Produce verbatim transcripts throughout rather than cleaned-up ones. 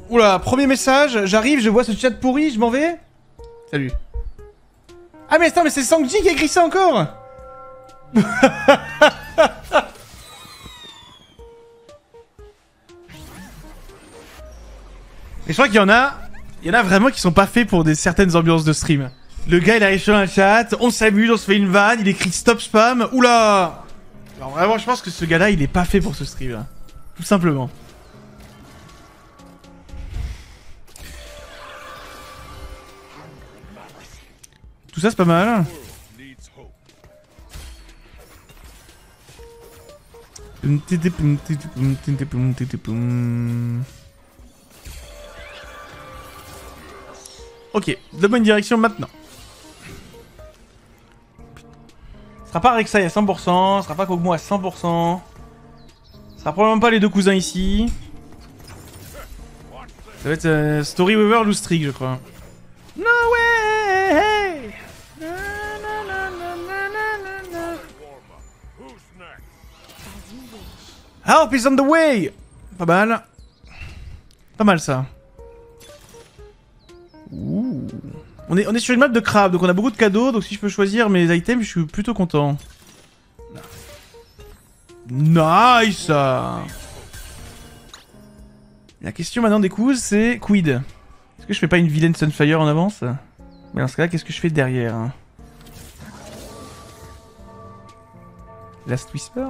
Oula, premier message, j'arrive, je vois ce chat pourri, je m'en vais. Salut. Ah mais attends, mais c'est Sangji qui a écrit ça encore. Et je crois qu'il y en a... Il y en a vraiment qui sont pas faits pour des certaines ambiances de stream. Le gars il arrive sur un chat, on s'amuse, on se fait une vanne, il écrit stop spam, oula. Alors vraiment je pense que ce gars là il est pas fait pour ce stream là. Tout simplement. Tout ça c'est pas mal. Ok, de bonne direction maintenant. Ce sera pas Rek'Sai à cent pour cent, ce sera pas Kog'Maw à cent pour cent. Ce sera probablement pas les deux cousins ici. Ça va être euh, Story Weaver ou Streak je crois. No way! Help is on the way! Pas mal. Pas mal ça. Ouh. On est, on est sur une map de crabe, donc on a beaucoup de cadeaux, donc si je peux choisir mes items, je suis plutôt content. Nice! La question maintenant des coups, c'est quid? Est-ce que je fais pas une vilaine Sunfire en avance? Mais dans ce cas-là, qu'est-ce que je fais derrière? Last Whisper?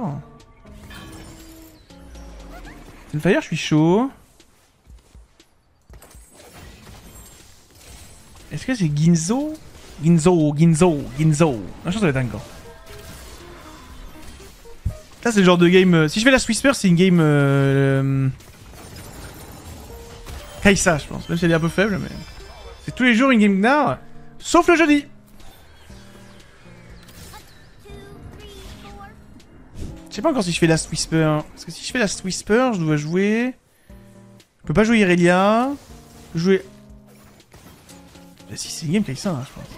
Sunfire, je suis chaud. Est-ce que c'est Ginzo? Ginzo, Ginzo, Ginzo. Non, je pense que ça va être encore. Ça, c'est le genre de game... Euh, si je fais la Whisper, c'est une game... Euh, euh, Kai'Sa, je pense. Même si elle est un peu faible, mais... C'est tous les jours une game Gnar, sauf le jeudi. Je sais pas encore si je fais Last Whisper. Hein. Parce que si je fais Last Whisper, je dois jouer... Je peux pas jouer Irelia. Jouer... Bah si, c'est une game Kai'Sa, hein, je pense.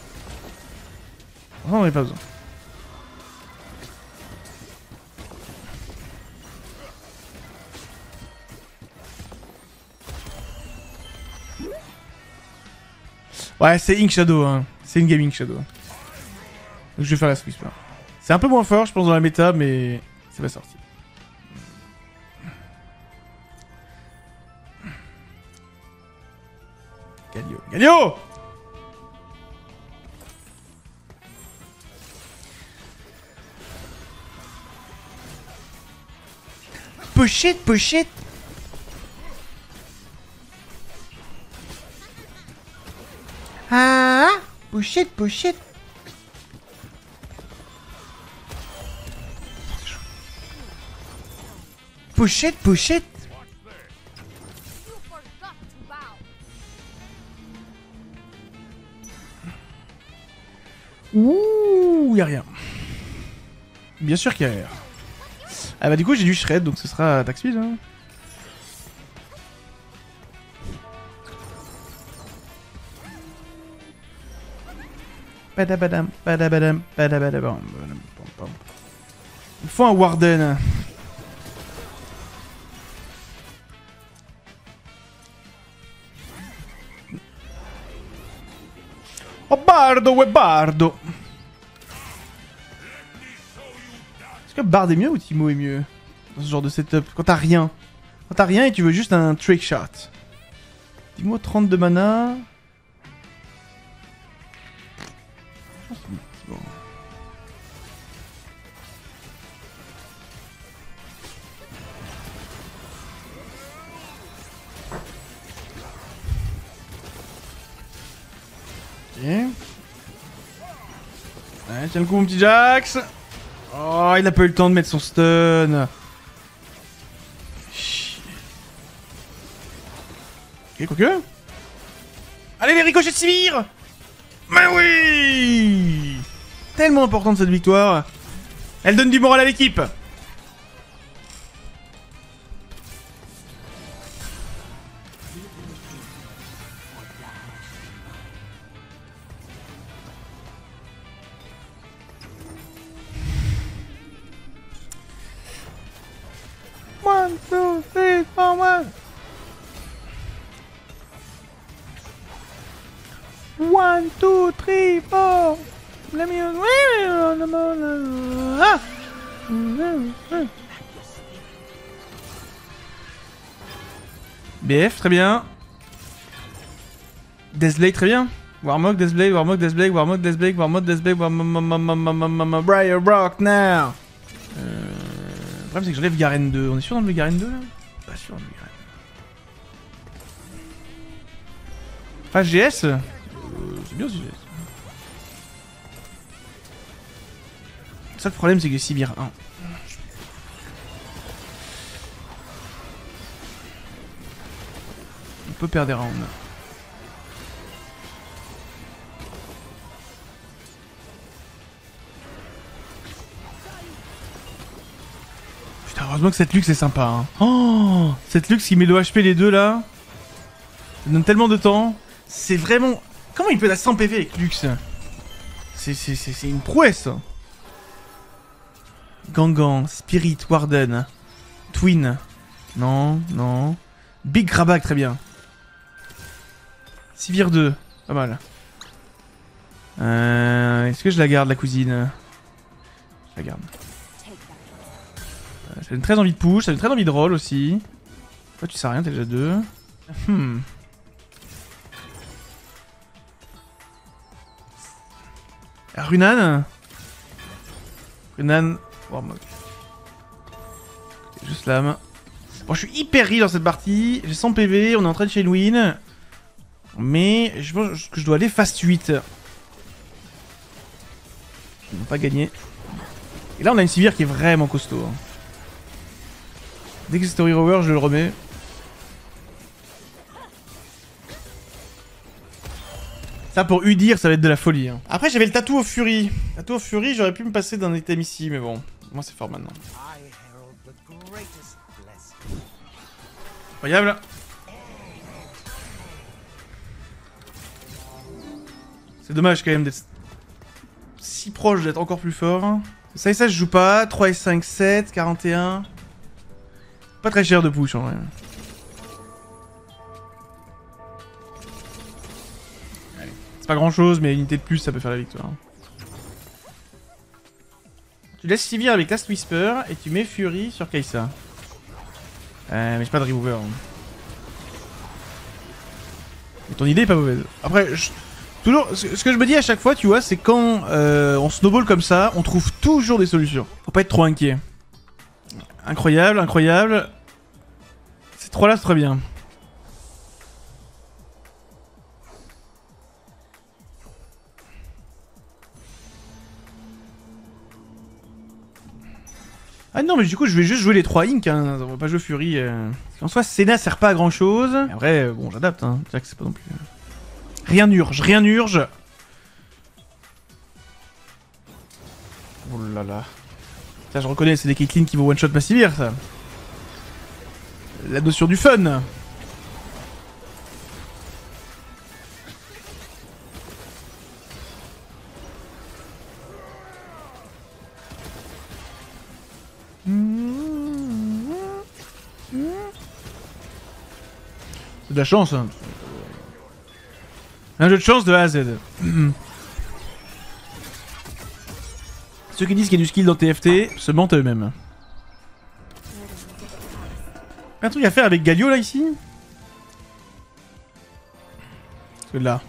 Non, on n'en a pas besoin. Ouais, c'est Ink Shadow, hein. C'est une game Ink Shadow. Donc je vais faire la Whisper. C'est un peu moins fort, je pense, dans la méta, mais c'est pas sorti. Galio. Galio! Pochette, pochette! Ah! Pochette, pochette! Pochette, pochette! Ouh, y'a rien. Bien sûr qu'il y a rien. Ah bah du coup j'ai du shred donc ce sera attaque speed hein. Badabadam, badabadam, badabadam. Il faut un Warden. Oh Bardo, ouais Bardo. Est-ce que Bard est mieux ou Timo est mieux dans ce genre de setup? Quand t'as rien. Quand t'as rien et tu veux juste un trick shot. Timo trente-deux mana. Je pense que c'est bon. Ok. Ouais, tiens le coup mon petit Jax. Oh, il a pas eu le temps de mettre son stun. Chier. Ok, quoique. Allez les ricochets de Sivir. Mais oui. Tellement importante cette victoire. Elle donne du moral à l'équipe. One, two, three, four, one. One, two, three, four. Let me... Ah. B F, très bien. Deathblade, très bien. Warmog, Deathblade, Warmog, Deathblade, Warmog, Deathblade, Warmog, Deathblade, Warmog, Briar Rock, now. Euh... Le problème, c'est que j'enlève Garen deux. On est sûr d'enlever Garen deux, là? Pas sûr d'enlever Garen. Enfin, G S euh, c'est bien, G S. Le seul problème, c'est que Sivir un. On peut perdre des rounds. Putain, heureusement que cette luxe est sympa. Hein. Oh, cette luxe qui met le H P les deux là. Ça donne tellement de temps. C'est vraiment... Comment il peut la cent P V avec luxe? C'est une prouesse. Gangan, Spirit, Warden, Twin. Non, non. Big Grabak, très bien. Sivir deux, pas mal. Euh, Est-ce que je la garde, la cousine? Je la garde. Ça donne très envie de push, ça donne très envie de roll aussi. Toi tu sais rien, t'es déjà deux. Hmm. Runan. Runan. Warmog. Juste lame. Bon, je suis hyper riche dans cette partie. J'ai cent P V, on est en train de chain win. Mais je pense que je dois aller fast huit. Ils n'ont pas gagné. Et là, on a une Sivir qui est vraiment costaud. Dès que c'est Story Rover, je le remets. Ça, pour Udyr, ça va être de la folie. Hein. Après, j'avais le Tattoo of Fury. Tattoo of Fury, j'aurais pu me passer d'un item ici, mais bon. Moi, c'est fort maintenant. Incroyable. C'est dommage quand même d'être si proche d'être encore plus fort. Ça et ça, je joue pas. trois et cinq, sept, quarante et un. Pas très cher de push en vrai. C'est pas grand chose, mais une unité de plus, ça peut faire la victoire. Tu laisses Sivir avec Last Whisper et tu mets Fury sur Kai'Sa. Euh, mais j'ai pas de remover. Hein. Mais ton idée est pas mauvaise. Après, je... toujours, ce que je me dis à chaque fois, tu vois, c'est quand euh, on snowball comme ça, on trouve toujours des solutions. Faut pas être trop inquiet. Incroyable, incroyable. Ces trois là, c'est très bien. Ah non, mais du coup, je vais juste jouer les trois Inc, hein. On va pas jouer Fury. Euh... En soi, Senna sert pas à grand chose. Mais après, bon, j'adapte, hein. C'est vrai que c'est pas non plus. Rien n'urge, rien n'urge. Oh là là. Ça, je reconnais, c'est des Caitlyn qui vont one-shot ma Sivir, ça. La notion du fun. C'est de la chance, hein. Un jeu de chance de A à Z. Ceux qui disent qu'il y a du skill dans T F T se mentent à eux-mêmes. Un truc à faire avec Galio là ici? Parce que là.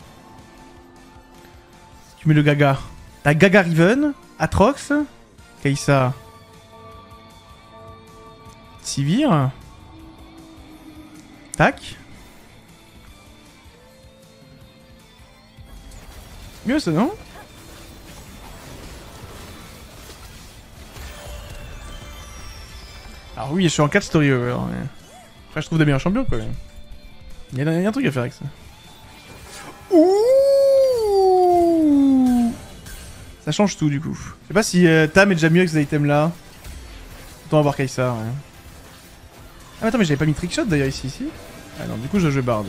Tu mets le Gaga. T'as Gaga Riven, Atrox, Kai'Sa, Sivir. Tac. Mieux ça, non? Alors oui, je suis en quatre story over. Mais... Après, je trouve des meilleurs champions, quoi. Il y, a, il y a un truc à faire avec ça. Ouh, ça change tout, du coup. Je sais pas si euh, Tam est déjà mieux avec ces items-là. Autant avoir Kai'Sa, ouais. Ah, mais attends, mais j'avais pas mis Trickshot, d'ailleurs, ici, ici. Ah non, du coup, je joue Bard.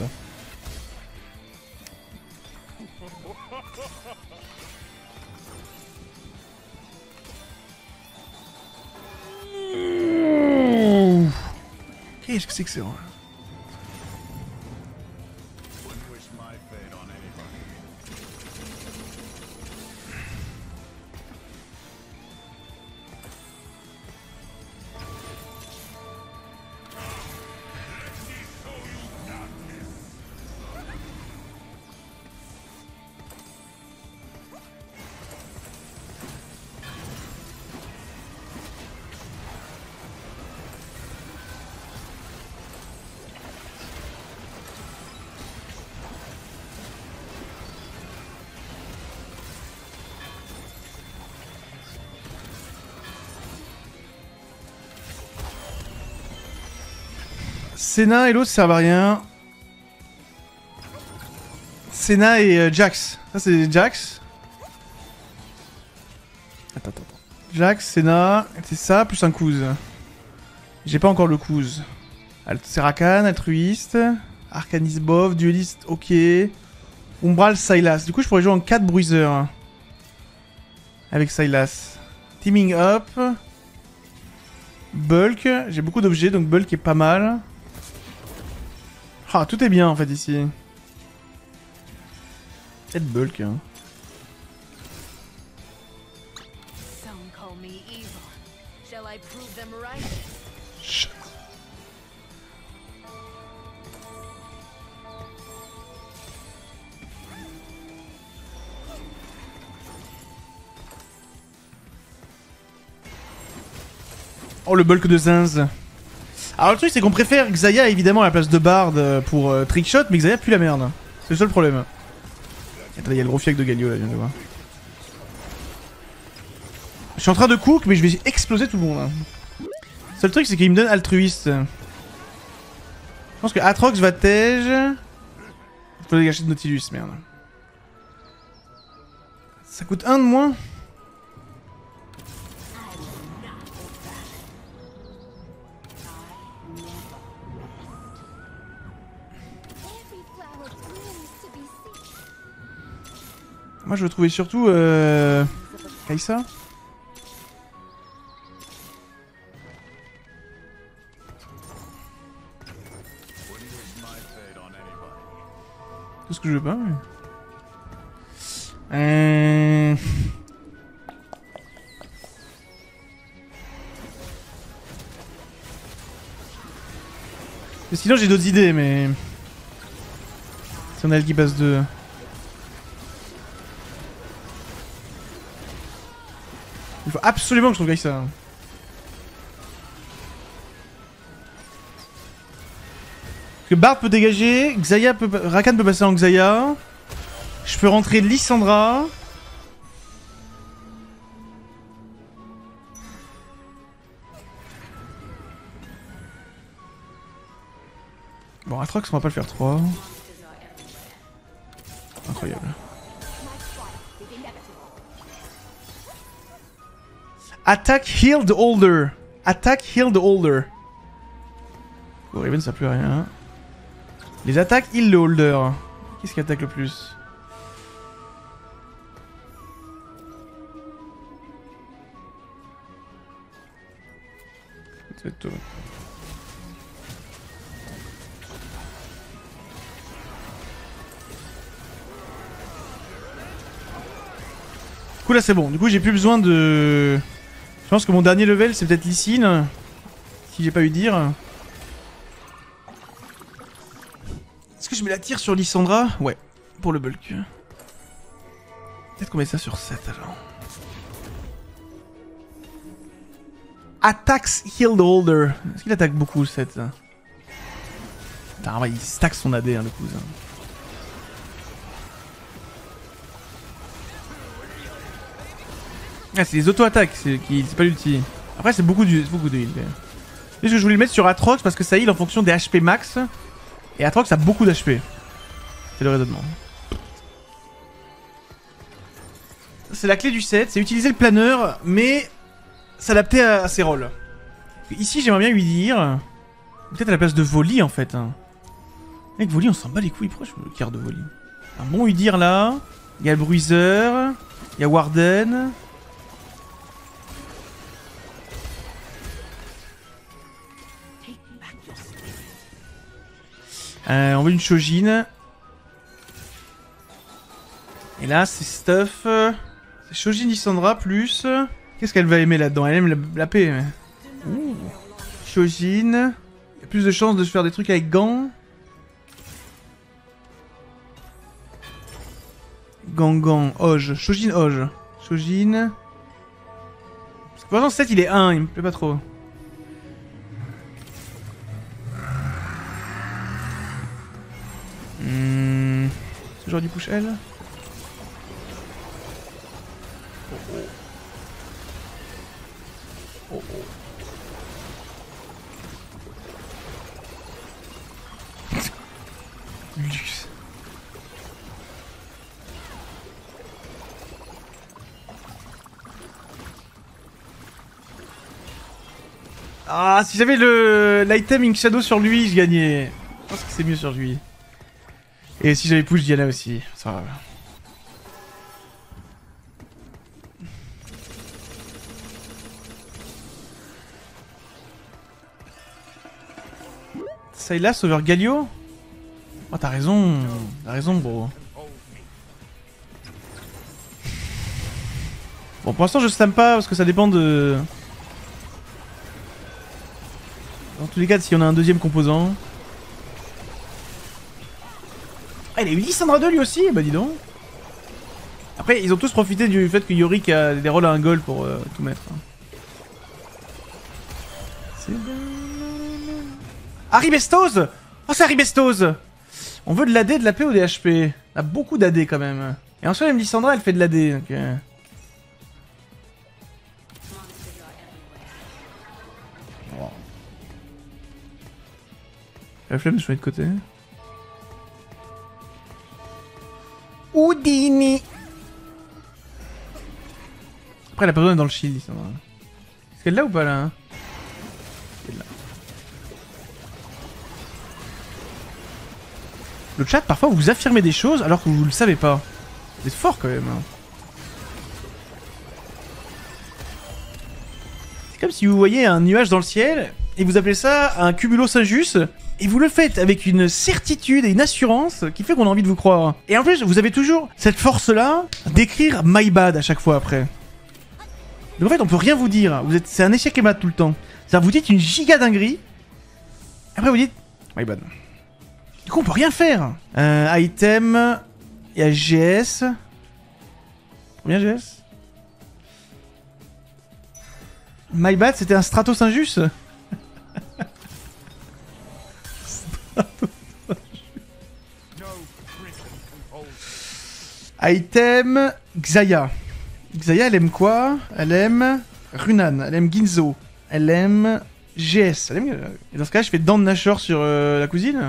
Qu'est-ce que c'est que c'est? Senna et l'autre servent à rien. Senna et euh, Jax. Ça c'est Jax. Attends, attends, attends. Jax, Senna, c'est ça, plus un Kuz. J'ai pas encore le Kuz. Serakan, altruiste. Arcanis Bov, dueliste, ok. Umbral, Sylas. Du coup, je pourrais jouer en quatre bruiseurs. Avec Sylas. Teaming up. Bulk. J'ai beaucoup d'objets, donc Bulk est pas mal. Ah, tout est bien en fait ici. Peut-être Bulk. Hein. Chut. Oh, le bulk de Zinz. Alors le truc c'est qu'on préfère Xayah évidemment à la place de Bard pour euh, trickshot, mais Xayah pue la merde. C'est le seul problème. Attends, il y a le gros fiac de Galio là, je viens de voir. Je suis en train de cook, mais je vais exploser tout le monde. Le seul truc c'est qu'il me donne altruiste. Je pense que Atrox va tège. Il faut dégager de Nautilus, merde. Ça coûte un de moins. Moi je veux trouver surtout euh... Kai'Sa. Tout ce que je veux pas. Mais... Euh... Sinon j'ai d'autres idées mais... Si on a le qui passe de... Il faut absolument que je trouve Kai'Sa. Parce que Bard peut dégager, Xayah peut... Rakan peut passer en Xayah. Je peux rentrer Lissandra. Bon, Atrox, on va pas le faire trois. Incroyable. Attack Heal the Holder. Attack Heal the Holder. Oh, Raven ça plus rien. Les attaques heal le holder. Qu'est-ce qui attaque le plus? C'est tout. Du coup là c'est bon. Du coup j'ai plus besoin de... Je pense que mon dernier level c'est peut-être Lysine. Si j'ai pas eu dire. Est-ce que je mets la tire sur Lissandra? Ouais, pour le bulk. Peut-être qu'on met ça sur sept alors. Attacks Heal the Holder. Est-ce qu'il attaque beaucoup le sept? Putain, ouais, il stack son A D hein, le cousin. Ah, c'est les auto-attaques, c'est pas l'ulti. Après, c'est beaucoup, du... beaucoup de heal. Mais je voulais le mettre sur Atrox parce que ça heal en fonction des H P max. Et Atrox a beaucoup d'H P. C'est le raisonnement. C'est la clé du set, c'est utiliser le planeur, mais s'adapter à, à ses rôles. Ici, j'aimerais bien lui dire... Peut-être à la place de Voli, en fait. Hein. Avec Voli, on s'en bat les couilles. Pourquoi je me le carte de Voli? Un bon Udyr là. Il y a le Bruiser. Il y a Warden. Euh, on veut une Shojin. Et là, c'est stuff. C'est Shojin Lissandra plus. Qu'est-ce qu'elle va aimer là-dedans? Elle aime la, la paix. Mais... Ouh. Shojin. Il y a plus de chances de se faire des trucs avec gants. Gangan, Oj. Shojin Oj. Shojin. Parce que pour l'instant, sept il est un, il me plaît pas trop. Hmm. Ce genre du push L. Oh oh. Oh oh. Luxe. Ah, si j'avais le l'item Ink Shadow sur lui, je gagnais. Je pense que c'est mieux sur lui. Et si j'avais push Diana aussi, ça va. Sylas over Galio? Oh, t'as raison, t'as raison, bro. Bon, pour l'instant, je stamme pas parce que ça dépend de. Dans tous les cas, si on a un deuxième composant. Ah, il a eu Lissandra deux lui aussi? Bah, dis donc. Après, ils ont tous profité du fait que Yorick a des rôles à un goal pour euh, tout mettre. C'est. Haribestos! Oh, c'est Haribestos! On veut de l'A D, de la P ou des H P? On a beaucoup d'A D quand même. Et en soi, même Lissandra, elle fait de l'A D. Donc, euh... oh. La flemme, je mets de côté. Houdini! Après, elle a pas besoin d'être dans le shield, Lissandra. Est-ce qu'elle est là ou pas là? Elle est là. Le chat, parfois, vous affirmez des choses alors que vous le savez pas. Vous êtes fort quand même. C'est comme si vous voyez un nuage dans le ciel et vous appelez ça un cumulus injus et vous le faites avec une certitude et une assurance qui fait qu'on a envie de vous croire. Et en plus, vous avez toujours cette force-là d'écrire my bad à chaque fois après. Donc en fait, on peut rien vous dire. Vous êtes, c'est un échec et mat tout le temps. C'est-à-dire, vous dites une giga dinguerie. Après, vous dites my bad. Du coup, on peut rien faire. Euh, item. Il y a G S. Combien G S? My bad, c'était un Stratos injus. Stratos injus. Item. Xayah. Xayah, elle aime quoi? Elle aime Runan. Elle aime Ginzo. Elle aime G S. Elle aime... Et dans ce cas, je fais dents de Nashor sur euh, la cousine.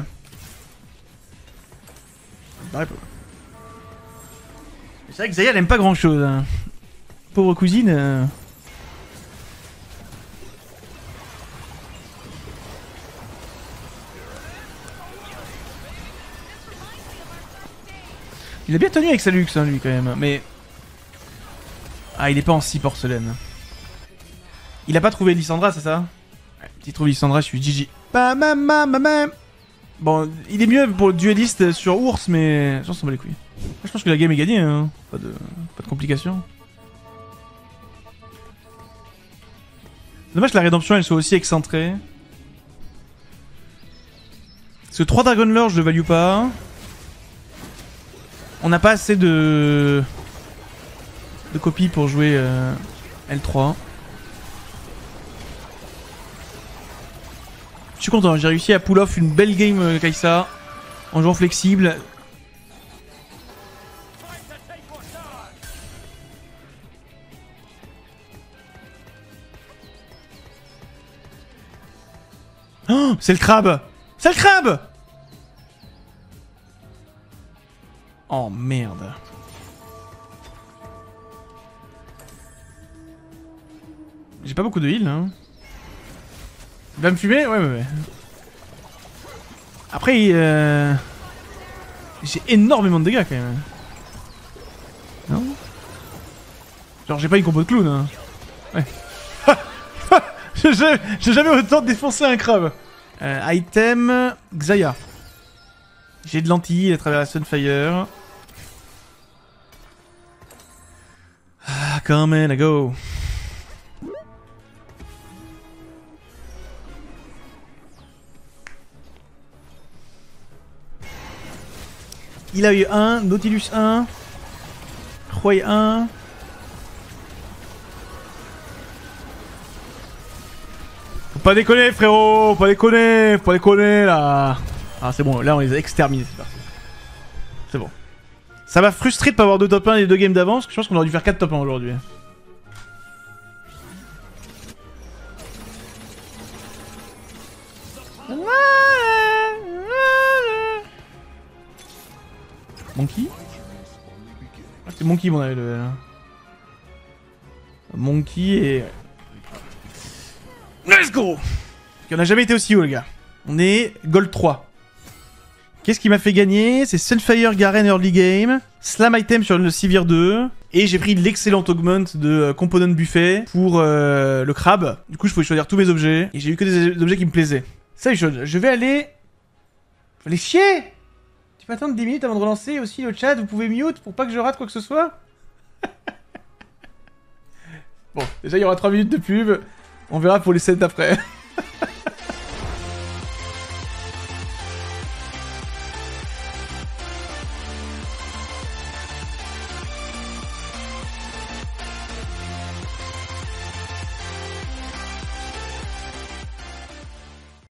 C'est vrai que Xayah elle aime pas grand chose. Hein. Pauvre cousine. Euh... Il a bien tenu avec sa luxe, hein, lui quand même. Mais. Ah, il est pas en six porcelaine. Il a pas trouvé Lissandra, c'est ça? Ouais, s'il trouve Lissandra, je suis G G. Bam, bam, bam, bam, bam. Bon, il est mieux pour le dueliste sur ours, mais j'en s'en bat les couilles. Je pense que la game est gagnée, hein. Pas de, pas de complications. Dommage que la rédemption elle soit aussi excentrée. Parce que trois Dragon Lore je le value pas. On n'a pas assez de... de copies pour jouer euh, L trois. Je suis content, j'ai réussi à pull off une belle game euh, Kai'Sa en jouant flexible. Oh, c'est le crabe! C'est le crabe! Oh merde. J'ai pas beaucoup de heal, hein. Il va me fumer? Ouais, ouais, ouais. Après, euh... j'ai énormément de dégâts quand même. Non? Genre, j'ai pas une combo de clown, hein. Ouais. J'ai jamais autant défoncé un crabe. Euh, item... Xayah. J'ai de l'anti à travers la Sunfire. Ah, come on, I go. Il a eu un, Nautilus un, Huey un. Faut pas déconner frérot, faut pas déconner, faut pas déconner là. Ah c'est bon, là on les a exterminés, c'est parti. C'est bon. Ça m'a frustré de pas avoir deux top un et deux games d'avance, je pense qu'on aurait dû faire quatre top un aujourd'hui. Monkey? Ah, c'était Monkey mon avis level. Monkey et... Let's go! On n'a jamais été aussi haut les gars. On est Gold trois. Qu'est-ce qui m'a fait gagner? C'est Sunfire Garen Early Game, Slam Item sur le Sivir deux, et j'ai pris l'excellent augment de euh, Component Buffet pour euh, le crabe. Du coup je pouvais choisir tous mes objets, et j'ai eu que des objets qui me plaisaient. Ça je vais aller... Faut les chier! Tu peux attendre dix minutes avant de relancer aussi le chat, vous pouvez mute pour pas que je rate quoi que ce soit. Bon, déjà il y aura trois minutes de pub, on verra pour les sets d'après.